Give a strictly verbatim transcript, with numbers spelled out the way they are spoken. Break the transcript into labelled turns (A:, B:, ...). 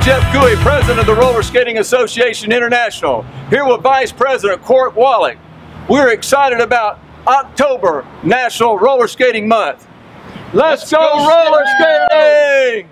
A: Jeff Gooey, President of the Roller Skating Association International, here with Vice President Court Wallach. We're excited about October National Roller Skating Month. Let's, Let's go, go roller skating!